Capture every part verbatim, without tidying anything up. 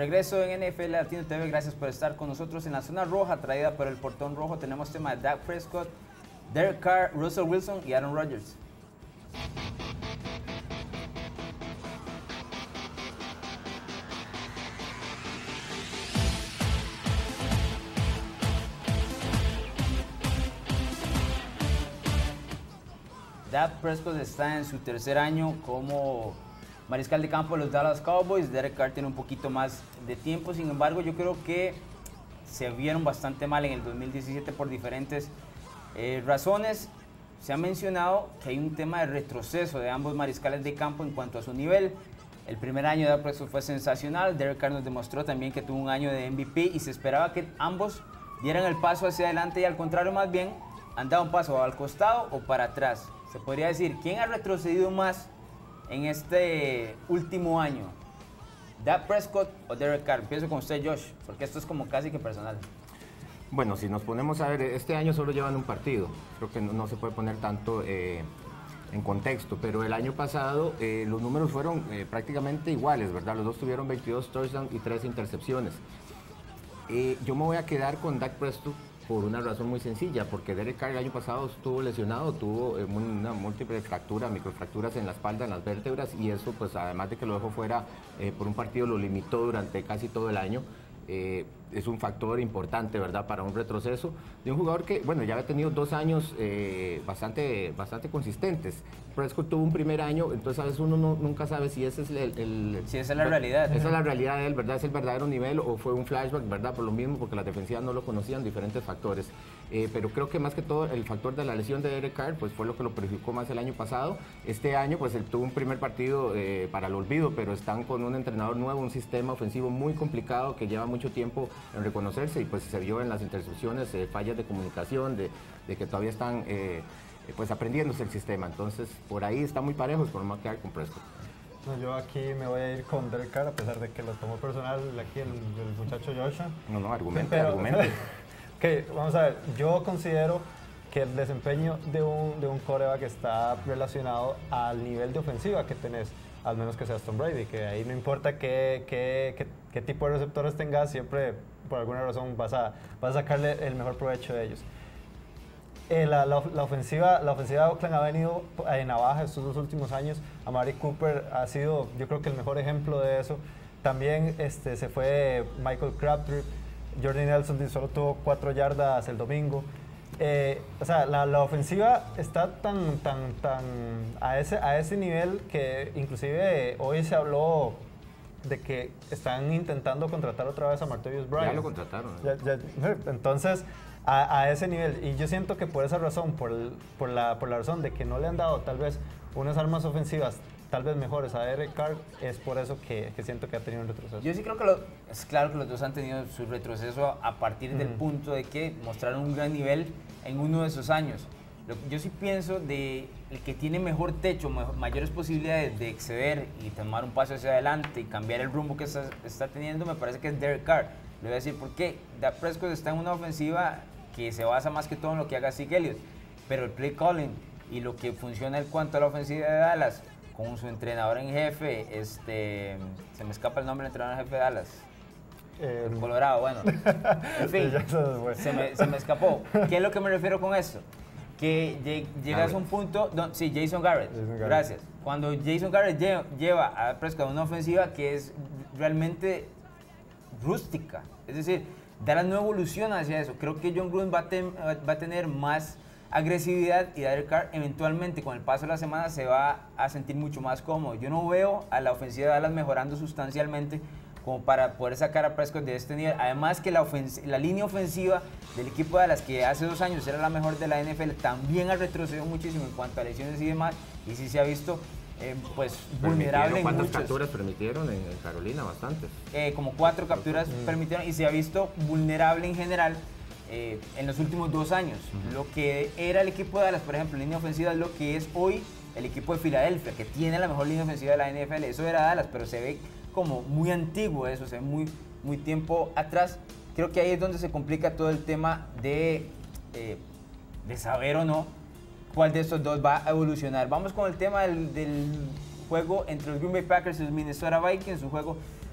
regreso en N F L Latino T V, gracias por estar con nosotros en la zona roja, traída por el portón rojo. Tenemos tema de Dak Prescott, Derek Carr, Russell Wilson y Aaron Rodgers. Dak Prescott está en su tercer año como mariscal de campo de los Dallas Cowboys. Derek Carr tiene un poquito más de tiempo, sin embargo yo creo que se vieron bastante mal en el dos mil diecisiete por diferentes eh, razones. Se ha mencionado que hay un tema de retroceso de ambos mariscales de campo en cuanto a su nivel. El primer año de Dak Prescott fue sensacional, Derek Carr nos demostró también que tuvo un año de M V P y se esperaba que ambos dieran el paso hacia adelante y al contrario más bien han dado un paso al costado o para atrás. Se podría decir, ¿quién ha retrocedido más en este último año? ¿Dak Prescott o Derek Carr? Empiezo con usted, Josh, porque esto es como casi que personal. Bueno, si nos ponemos a ver, este año solo llevan un partido. Creo que no, no se puede poner tanto eh, en contexto, pero el año pasado eh, los números fueron eh, prácticamente iguales, ¿verdad? Los dos tuvieron veintidós touchdowns y tres intercepciones. Eh, yo me voy a quedar con Dak Prescott por una razón muy sencilla, porque Derek Carr el año pasado estuvo lesionado, tuvo eh, una múltiple fractura, microfracturas en la espalda, en las vértebras, y eso pues además de que lo dejó fuera eh, por un partido, lo limitó durante casi todo el año. Eh, es un factor importante, ¿verdad?, para un retroceso de un jugador que, bueno, ya había tenido dos años eh, bastante, bastante consistentes. Prescott tuvo un primer año, entonces a veces uno no, nunca sabe si ese es el... el si esa es la realidad. Esa es la realidad de él, ¿verdad? Es el verdadero nivel o fue un flashback, ¿verdad? Por lo mismo, porque las defensivas no lo conocían, diferentes factores. Eh, pero creo que más que todo el factor de la lesión de Derek Carr, pues fue lo que lo perjudicó más el año pasado. Este año, pues él tuvo un primer partido eh, para el olvido, pero están con un entrenador nuevo, un sistema ofensivo muy complicado que lleva mucho tiempo en reconocerse y pues se vio en las intercepciones, eh, fallas de comunicación, de, de que todavía están eh, pues aprendiéndose el sistema. Entonces, por ahí está muy parejo, por más que hay con Prescott. No, yo aquí me voy a ir con Derek Carr, a pesar de que lo tomó personal aquí el, el muchacho Joshua. No, no, argumente, Pero, argumente. Ok, vamos a ver, yo considero que el desempeño de un, de un quarterback está relacionado al nivel de ofensiva que tenés, al menos que seas Tom Brady, que ahí no importa qué, qué, qué, qué tipo de receptores tengas, siempre por alguna razón vas a, vas a sacarle el mejor provecho de ellos. Eh, la, la, la, ofensiva, la ofensiva de Oakland ha venido en navaja estos dos últimos años. Amari Cooper ha sido, yo creo que el mejor ejemplo de eso. También este, se fue Michael Crabtree. Jordy Nelson solo tuvo cuatro yardas el domingo. Eh, o sea, la, la ofensiva está tan, tan, tan a ese, a ese nivel que inclusive hoy se habló de que están intentando contratar otra vez a Martavis Bryant. Ya lo contrataron. Ya, ya, entonces, a, a ese nivel. Y yo siento que por esa razón, por, el, por, la, por la razón de que no le han dado tal vez unas armas ofensivas tal vez mejores a Derek Carr, es por eso que, que siento que ha tenido un retroceso. Yo sí creo que lo, es claro que los dos han tenido su retroceso a partir del mm. punto de que mostraron un gran nivel en uno de esos años. Yo sí pienso de el que tiene mejor techo, mejor, mayores posibilidades de exceder y tomar un paso hacia adelante y cambiar el rumbo que está, está teniendo, me parece que es Derek Carr. Le voy a decir por qué. Dak Prescott está en una ofensiva que se basa más que todo en lo que haga Zeke Elliott, pero el play calling y lo que funciona en cuanto a la ofensiva de Dallas, con su entrenador en jefe, este, se me escapa el nombre del entrenador en jefe de Dallas. Eh, el Colorado, bueno. En fin, se me, se me escapó. ¿Qué es lo que me refiero con esto? Que llegas a un punto, no, sí, Jason Garrett, Jason Garrett, gracias. Cuando Jason Garrett lleva, lleva a Prescott una ofensiva que es realmente rústica, es decir, Dallas no evoluciona hacia eso. Creo que John Gruden va a, ten, va a tener más agresividad y Derek Carr eventualmente con el paso de la semana se va a sentir mucho más cómodo. Yo no veo a la ofensiva de Dallas mejorando sustancialmente como para poder sacar a Prescott de este nivel. Además que la, la línea ofensiva del equipo de Dallas, que hace dos años era la mejor de la N F L, también ha retrocedido muchísimo en cuanto a lesiones y demás, y sí se ha visto eh, pues vulnerable en ¿Cuántas muchos. capturas permitieron en Carolina? Bastantes. Eh, como cuatro capturas mm. permitieron, y se ha visto vulnerable en general eh, en los últimos dos años. Mm. Lo que era el equipo de Dallas, por ejemplo, en línea ofensiva, es lo que es hoy el equipo de Filadelfia, que tiene la mejor línea ofensiva de la N F L. Eso era Dallas, pero se ve como muy antiguo eso, se ve muy, muy tiempo atrás. Creo que ahí es donde se complica todo el tema de, eh, de saber o no cuál de estos dos va a evolucionar. Vamos con el tema del, del juego entre los Green Bay Packers y los Minnesota Vikings, un juego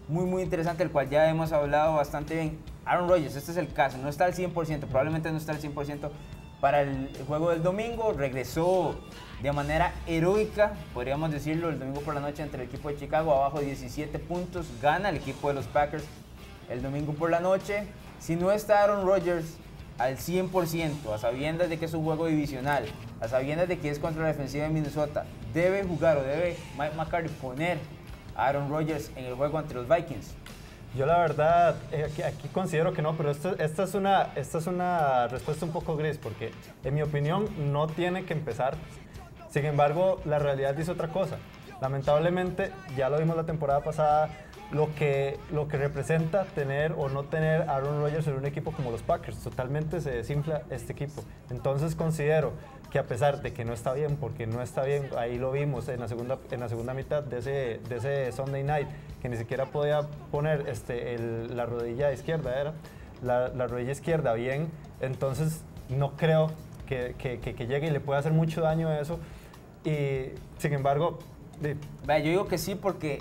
muy, muy interesante, el cual ya hemos hablado bastante bien. Aaron Rodgers, este es el caso, no está al cien por ciento, probablemente no está al cien por ciento para el juego del domingo. Regresó de manera heroica, podríamos decirlo, el domingo por la noche ante el equipo de Chicago, abajo diecisiete puntos, gana el equipo de los Packers el domingo por la noche. Si no está Aaron Rodgers al cien por ciento, a sabiendas de que es un juego divisional, a sabiendas de que es contra la defensiva de Minnesota, debe jugar o debe Mike McCarthy poner a Aaron Rodgers en el juego ante los Vikings. Yo la verdad, eh, aquí, aquí considero que no, pero esto, esta, es una, esta es una respuesta un poco gris, porque en mi opinión no tiene que empezar. Sin embargo, la realidad dice otra cosa. Lamentablemente, ya lo vimos la temporada pasada, lo que, lo que representa tener o no tener a Aaron Rodgers en un equipo como los Packers. Totalmente se desinfla este equipo. Entonces considero que a pesar de que no está bien, porque no está bien, ahí lo vimos en la segunda, en la segunda mitad de ese, de ese Sunday Night, que ni siquiera podía poner este, el, la rodilla izquierda, era la, la rodilla izquierda bien, entonces no creo que, que, que, que llegue y le pueda hacer mucho daño a eso. Y sin embargo... De... Vaya, yo digo que sí, porque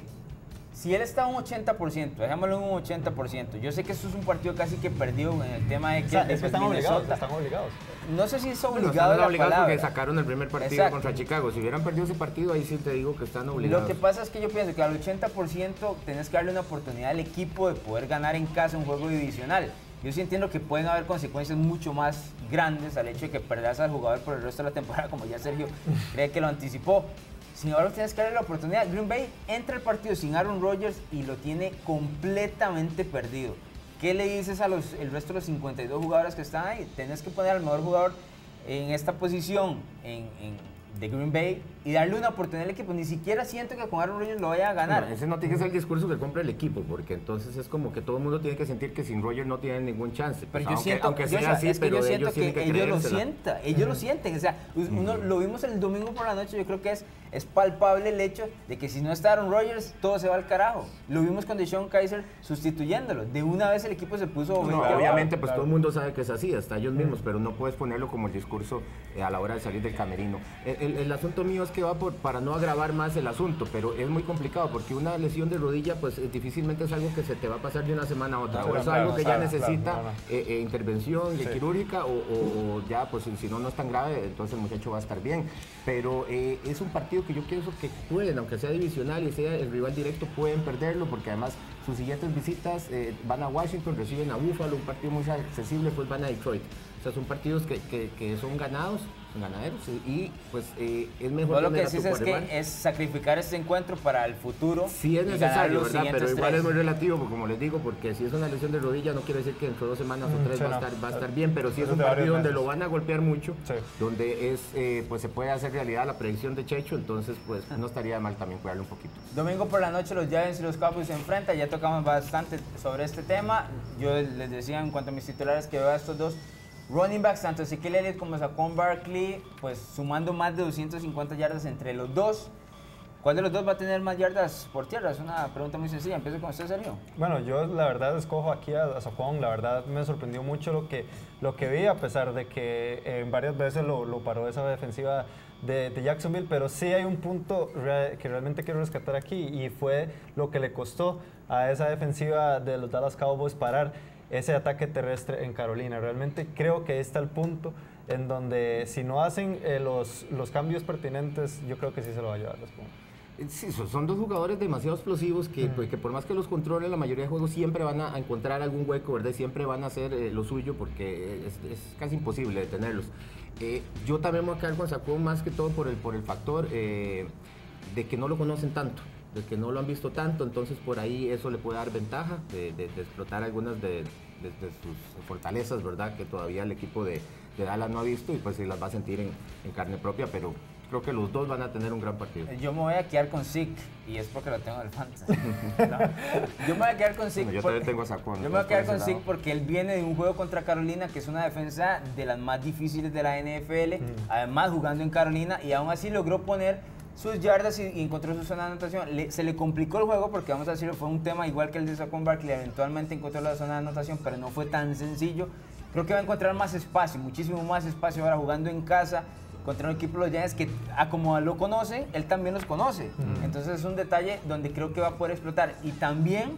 si él está a un ochenta por ciento, dejémoslo en un ochenta por ciento, yo sé que esto es un partido casi que perdido en el tema de que, o sea, de es que están Minnesota. obligados, están obligados. No sé si es obligado, bueno, están la obligados palabra. porque sacaron el primer partido Exacto. contra Chicago. Si hubieran perdido ese partido, ahí sí te digo que están obligados. Lo que pasa es que yo pienso que al ochenta por ciento tenés que darle una oportunidad al equipo de poder ganar en casa un juego divisional. Yo sí entiendo que pueden haber consecuencias mucho más grandes al hecho de que perdas al jugador por el resto de la temporada, como ya Sergio cree que lo anticipó. Sin embargo, tienes que darle la oportunidad. Green Bay entra al partido sin Aaron Rodgers y lo tiene completamente perdido. ¿Qué le dices a los, el resto de los cincuenta y dos jugadores que están ahí? Tenés que poner al mejor jugador en esta posición en, en, de Green Bay y darle una oportunidad al equipo. Ni siquiera siento que con Aaron Rodgers lo vaya a ganar. No, ese no tiene que ser el discurso que compra el equipo, porque entonces es como que todo el mundo tiene que sentir que sin Rodgers no tienen ningún chance. Pero Pues yo aunque, siento, aunque sea yo, así, es que pero yo siento ellos tienen que, que ellos lo creérsela. sientan, ellos lo sienten. O sea, uno lo vimos el domingo por la noche, yo creo que es, es palpable el hecho de que si no está Aaron Rodgers, todo se va al carajo. Lo vimos con DeShone Kizer sustituyéndolo. De una vez el equipo se puso... No, veinte obviamente, pues claro. todo el mundo sabe que es así, hasta ellos mismos, pero no puedes ponerlo como el discurso eh, a la hora de salir del camerino. El, el, el asunto mío es que va por, para no agravar más el asunto, pero es muy complicado, porque una lesión de rodilla, pues eh, difícilmente es algo que se te va a pasar de una semana a otra, No, o es claro, algo que claro, ya necesita claro, no, no. Eh, eh, intervención Sí. quirúrgica, o, o, o ya, pues si no, no es tan grave, entonces el muchacho va a estar bien. Pero eh, es un partido que yo pienso que pueden, aunque sea divisional y sea el rival directo, pueden perderlo, porque además sus siguientes visitas eh, van a Washington, reciben a Buffalo, un partido muy accesible, pues van a Detroit. O sea, son partidos que, que, que son ganados, ganaderos, y pues eh, es mejor Todo lo que tener a tu decís es que quarterback. es sacrificar este encuentro para el futuro. Sí es y ganar necesario, los ¿verdad? Pero siguientes igual tres. es muy relativo, porque como les digo, porque si es una lesión de rodilla no quiere decir que dentro de dos semanas o tres Sí, va, no. a estar, va a estar bien, pero si es Eso un de varios partido donde meses. lo van a golpear mucho, Sí. donde es, eh, pues se puede hacer realidad la predicción de Checho, entonces pues no estaría mal también cuidarlo un poquito. Domingo por la noche los Giants y los Cowboys se enfrentan, ya tocamos bastante sobre este tema. Yo les decía en cuanto a mis titulares que veo a estos dos running backs, tanto Ezekiel Elliott como Saquon Barkley, pues sumando más de doscientas cincuenta yardas entre los dos. ¿Cuál de los dos va a tener más yardas por tierra? Es una pregunta muy sencilla. Empiezo con usted, Sergio. Bueno, yo la verdad escojo aquí a, a Saquon. La verdad me sorprendió mucho lo que, lo que vi, a pesar de que eh, varias veces lo, lo paró esa defensiva de, de Jacksonville, pero sí hay un punto re, que realmente quiero rescatar aquí, y fue lo que le costó a esa defensiva de los Dallas Cowboys parar ese ataque terrestre en Carolina. Realmente creo que ahí está el punto en donde si no hacen eh, los, los cambios pertinentes, yo creo que sí se lo va a llevar Saquon. Sí, son dos jugadores demasiado explosivos que, pues, que por más que los controle la mayoría de juegos siempre van a encontrar algún hueco, ¿verdad? Siempre van a hacer eh, lo suyo, porque es, es casi imposible detenerlos. Eh, yo también me voy a quedar con Saquon más que todo por el, por el factor eh, de que no lo conocen tanto, de que no lo han visto tanto, entonces por ahí eso le puede dar ventaja de, de, de explotar algunas de, de, de sus fortalezas, ¿verdad? Que todavía el equipo de, de Dallas no ha visto, y pues sí las va a sentir en, en carne propia, pero creo que los dos van a tener un gran partido. Yo me voy a quedar con Zeke, y es porque lo tengo en el fantasy. No. Yo me voy a quedar con Zeke. Bueno, yo porque, también tengo a Saquon. Yo me voy a quedar con Zeke Zeke porque él viene de un juego contra Carolina, que es una defensa de las más difíciles de la N F L, mm. además jugando en Carolina, y aún así logró poner sus yardas y, y encontró su zona de anotación. Le, se le complicó el juego porque, vamos a decirlo, fue un tema igual que el de Saquon Barkley, eventualmente encontró la zona de anotación, pero no fue tan sencillo. Creo que va a encontrar más espacio, muchísimo más espacio ahora jugando en casa contra un equipo de los Giants que, a como lo conocen, él también los conoce. Mm. Entonces es un detalle donde creo que va a poder explotar. Y también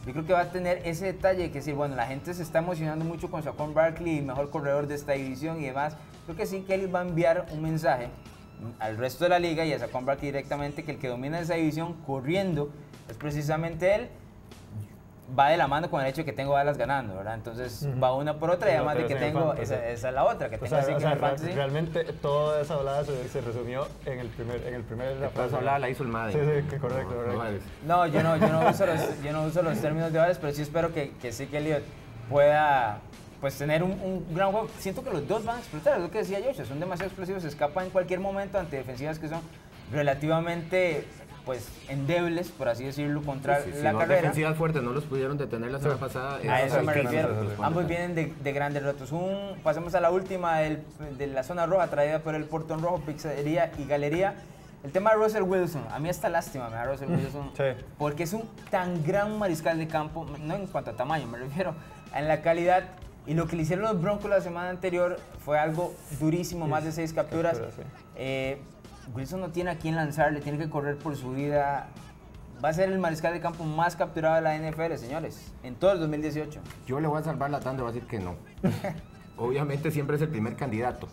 yo creo que va a tener ese detalle de que decir, bueno, la gente se está emocionando mucho con Saquon Barkley, mejor corredor de esta división y demás. Creo que sí, Kelly va a enviar un mensaje al resto de la liga y a Saquon Barkley directamente que el que domina esa división corriendo es precisamente él. Va de la mano con el hecho de que tengo balas ganando, ¿verdad? Entonces uh-huh. va una por otra y además de que tengo, esa, esa es la otra, que o tengo sea, así o que sea, en el fantasy. Realmente toda esa hablada se, se resumió en el primer, en el primer Toda esa hablada la hizo el Madden. Sí, sí, correcto, no, correcto. No, no, yo no, yo no uso los, yo no uso los términos de balas, pero sí espero que, que sí que Elliott pueda pues tener un, un gran juego. Siento que los dos van a explotar, es lo que decía Joshua, son demasiado explosivos, se escapan en cualquier momento ante defensivas que son relativamente pues endebles, por así decirlo, contra sí, sí, la si carrera. defensivas fuertes no los pudieron detener la semana sí. pasada. A eso me refiero. Sí, Ambos vienen de, de grandes retos. Un, pasamos a la última del, de la zona roja, traída por el Portón Rojo, Pizzería y Galería. El tema de Russell Wilson, a mí está lástima, me da Russell Wilson, sí. porque es un tan gran mariscal de campo, no en cuanto a tamaño, me refiero en la calidad. Y lo que le hicieron los Broncos la semana anterior fue algo durísimo, más de seis capturas. Captura, sí. eh, Wilson no tiene a quién lanzarle, tiene que correr por su vida. Va a ser el mariscal de campo más capturado de la N F L, señores, en todo el dos mil dieciocho. Yo le voy a salvar la tanda y voy a decir que no. Obviamente siempre es el primer candidato.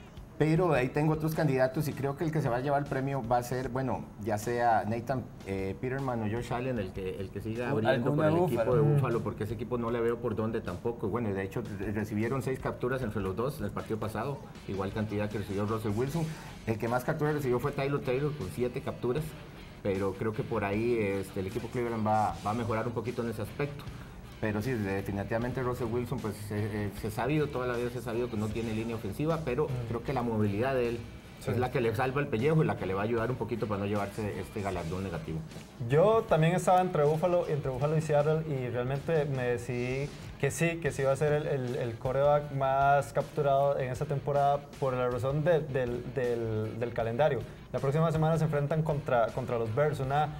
Pero ahí tengo otros candidatos y creo que el que se va a llevar el premio va a ser, bueno, ya sea Nathan eh, Peterman o Josh Allen, el que, el que siga abriendo por el Búfalo. equipo de Búfalo, porque ese equipo no le veo por dónde tampoco. Y bueno, de hecho recibieron seis capturas entre los dos en el partido pasado, igual cantidad que recibió Russell Wilson. El que más capturas recibió fue Tyler Taylor con siete capturas, pero creo que por ahí este, el equipo Cleveland va, va a mejorar un poquito en ese aspecto. Pero sí, definitivamente Russell Wilson, pues se, se ha sabido, toda la vida se ha sabido que no tiene línea ofensiva, pero mm. creo que la movilidad de él sí. es la que le salva el pellejo y la que le va a ayudar un poquito para no llevarse este galardón negativo. Yo también estaba entre Buffalo, entre Buffalo y Seattle y realmente me decidí que sí, que sí va a ser el, el, el quarterback más capturado en esta temporada por la razón de, del, del, del calendario. La próxima semana se enfrentan contra, contra los Bears, una...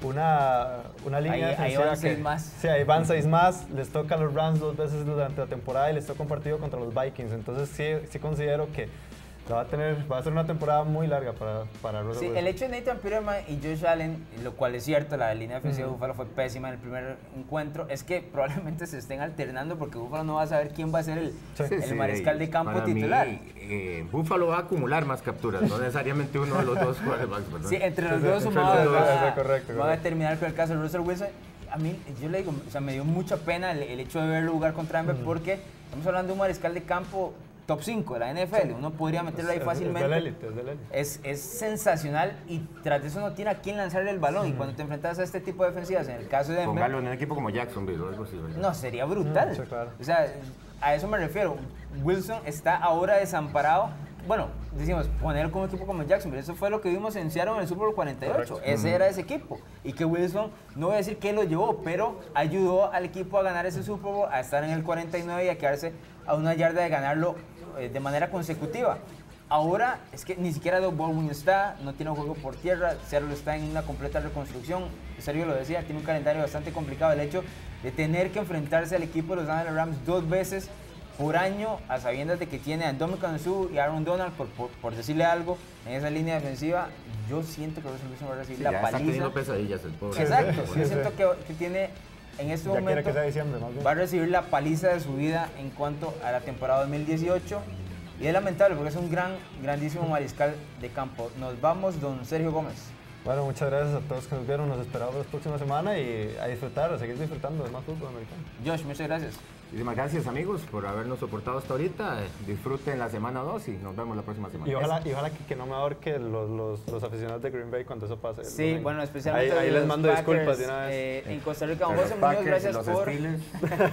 Una, una línea ahí, defensiva ahí van que, seis más. Sí, ahí van seis más, les toca a los Rams dos veces durante la temporada y les toca un partido contra los Vikings, entonces sí, sí considero que va a, tener, va a ser una temporada muy larga para, para Russell Sí, Wilson. el hecho de Nathan Peterman y Josh Allen, lo cual es cierto, la línea defensiva uh-huh. de Buffalo fue pésima en el primer encuentro, es que probablemente se estén alternando porque Buffalo no va a saber quién va a ser el, sí. el sí, mariscal de campo para titular. Mí, eh, Buffalo va a acumular más capturas, no necesariamente uno de los dos quarterbacks, ¿verdad? Sí, entre los sí, dos sí, sumados sí, va, sí, correcto, van a terminar con el caso de Russell Wilson. A mí, yo le digo, o sea, me dio mucha pena el, el hecho de verlo jugar contra Denver uh-huh. porque estamos hablando de un mariscal de campo top cinco de la N F L, uno podría meterlo ahí fácilmente. Es, de la élite, es de la élite. Es, es sensacional y tras de eso no tiene a quién lanzarle el balón. Uh-huh. Y cuando te enfrentas a este tipo de defensivas, en el caso de Denver... Póngalo en un equipo como Jacksonville o algo así, ¿verdad? No, sería brutal. Uh-huh. Sí, claro. O sea, a eso me refiero. Wilson está ahora desamparado. Bueno, decimos, ponerlo como equipo como Jacksonville. Eso fue lo que vimos en Seattle en el Super Bowl cuarenta y ocho. Correcto. Ese uh-huh. era ese equipo. Y que Wilson, no voy a decir que lo llevó, pero ayudó al equipo a ganar ese Super Bowl, a estar en el cuarenta y nueve y a quedarse a una yarda de ganarlo de manera consecutiva. Ahora es que ni siquiera Doug Baldwin está, no tiene un juego por tierra, Seattle está en una completa reconstrucción. Sergio lo decía, tiene un calendario bastante complicado. El hecho de tener que enfrentarse al equipo de los Angeles Rams dos veces por año, a sabiendas de que tiene a Ndamukong Suh y Aaron Donald, por, por, por decirle algo, en esa línea defensiva, yo siento que Russell Wilson va a recibir sí, la ya paliza. Está teniendo pesadillas el pobre. Exacto, sí, yo sí. siento que, que tiene en este ya momento que sea diciembre, más bien. va a recibir la paliza de su vida en cuanto a la temporada dos mil dieciocho y es lamentable porque es un gran, grandísimo mariscal de campo. Nos vamos, don Sergio Gómez. Bueno, muchas gracias a todos que nos vieron, nos esperamos la próxima semana y a disfrutar, a seguir disfrutando de más fútbol americano. Josh, muchas gracias. Muchísimas gracias amigos por habernos soportado hasta ahorita. Disfruten la semana dos y nos vemos la próxima semana. Y ojalá, y ojalá que, que no me ahorque los, los, los aficionados de Green Bay cuando eso pase. Sí, bueno, especialmente ahí, ahí les mando Packers, disculpas de una vez. Eh, en Costa Rica, don Pero José los Muñoz, Packers, gracias los por... Steelers.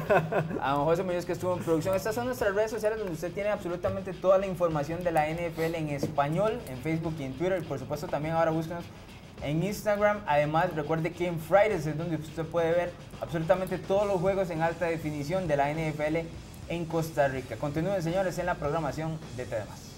A don José Muñoz que estuvo en producción. Estas son nuestras redes sociales donde usted tiene absolutamente toda la información de la N F L en español, en Facebook y en Twitter. Y por supuesto también ahora búsquenos en Instagram. Además, recuerde que en Fridays es donde usted puede ver absolutamente todos los juegos en alta definición de la N F L en Costa Rica. Continúen, señores, en la programación de T D más.